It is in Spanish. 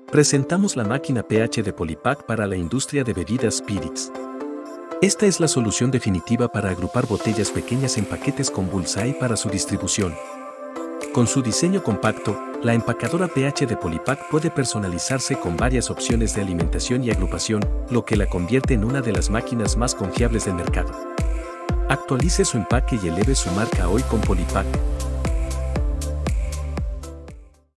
Presentamos la máquina PH de Polipack para la industria de bebidas spirits. Esta es la solución definitiva para agrupar botellas pequeñas en paquetes con bullseye para su distribución. Con su diseño compacto, la empacadora PH de Polipack puede personalizarse con varias opciones de alimentación y agrupación, lo que la convierte en una de las máquinas más confiables del mercado. Actualice su empaque y eleve su marca hoy con Polipack.